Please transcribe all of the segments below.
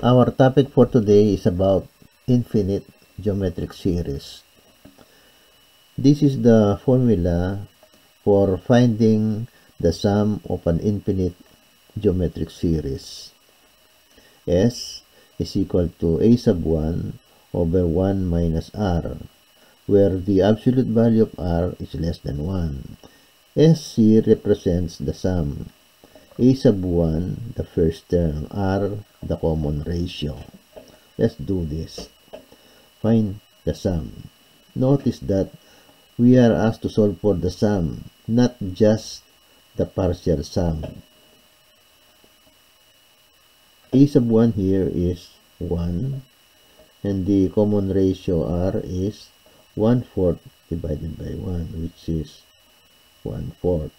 Our topic for today is about infinite geometric series. This is the formula for finding the sum of an infinite geometric series. S is equal to a sub 1 over 1 minus r, where the absolute value of r is less than 1. SC represents the sum. A sub 1, the first term, r, the common ratio. Let's do this. Find the sum. Notice that we are asked to solve for the sum, not just the partial sum. A sub 1 here is 1, and the common ratio r is 1/4 divided by 1, which is 1/4.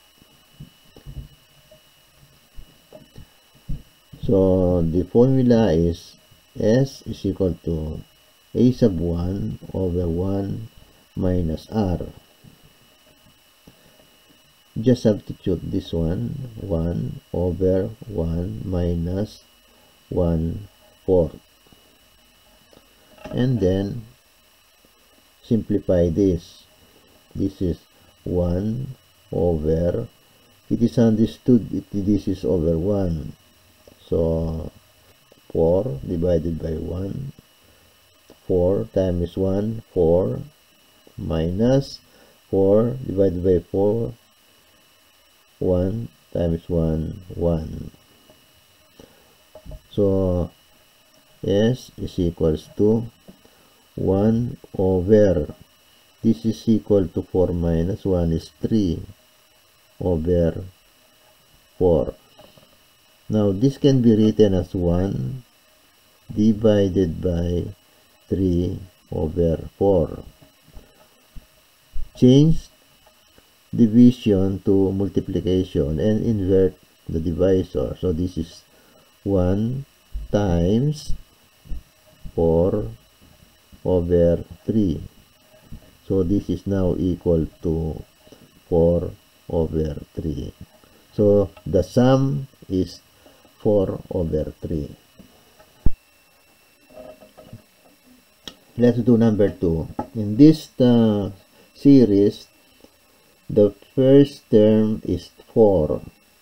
So the formula is S is equal to a sub 1 over 1 minus r. Just substitute this one, 1 over 1 minus 1/4. And then simplify this. This is 1 over, it is understood this is over 1. So 4 divided by 1, 4 times 1, 4, minus 4 divided by 4, 1 times 1, 1. So S is equals to 1 over, this is equal to 4 minus 1 is 3 over 4. Now, this can be written as 1 divided by 3 over 4. Change division to multiplication and invert the divisor. So, this is 1 times 4 over 3. So, this is now equal to 4 over 3. So, the sum is 4 over 3. Let's do number 2. In this series, the first term is 4.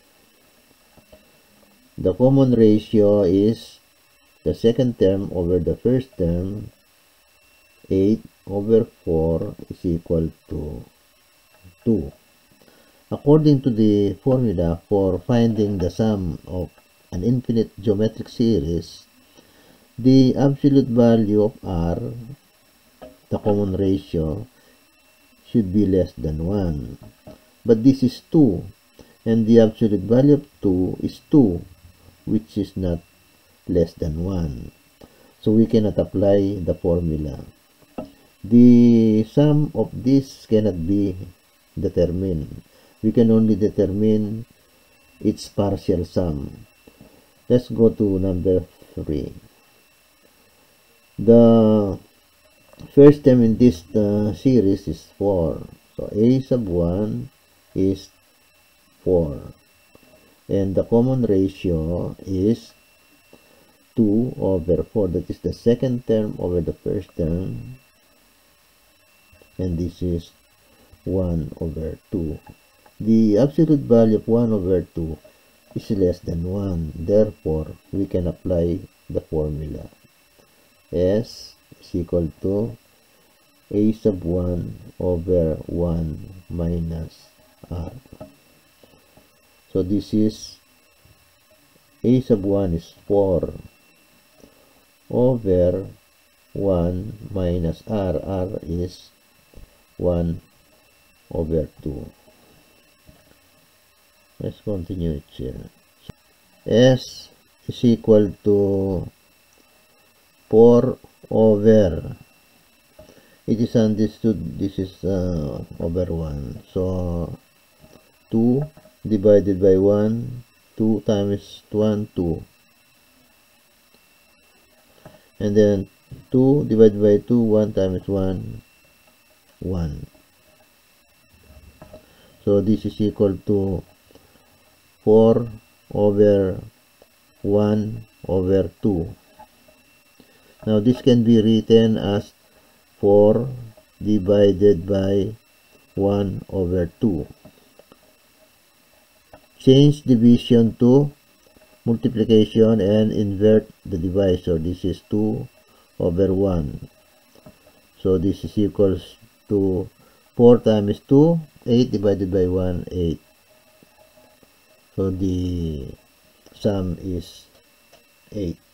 The common ratio is the second term over the first term. 8 over 4 is equal to 2. According to the formula for finding the sum of an infinite geometric series, the absolute value of r, the common ratio, should be less than 1. But this is 2, and the absolute value of 2 is 2, which is not less than 1. So we cannot apply the formula. The sum of this cannot be determined. We can only determine its partial sum. Let's go to number 3. The first term in this series is 4. So a sub 1 is 4. And the common ratio is 2 over 4. That is the second term over the first term. And this is 1 over 2. The absolute value of 1 over 2 is less than 1. Therefore, we can apply the formula. S is equal to a sub 1 over 1 minus r. So this is a sub 1 is 4 over 1 minus r. R is 1 over 2. Let's continue it here. S is equal to 4 over, it is understood this is over 1. So 2 divided by 1, 2 times 1, 2. And then 2 divided by 2, 1 times 1, 1. So this is equal to 4 over 1 over 2. Now this can be written as 4 divided by 1 over 2. Change division to multiplication and invert the divisor. This is 2 over 1. So this is equals to 4 times 2, 8 divided by 1, 8. So the sum is 8.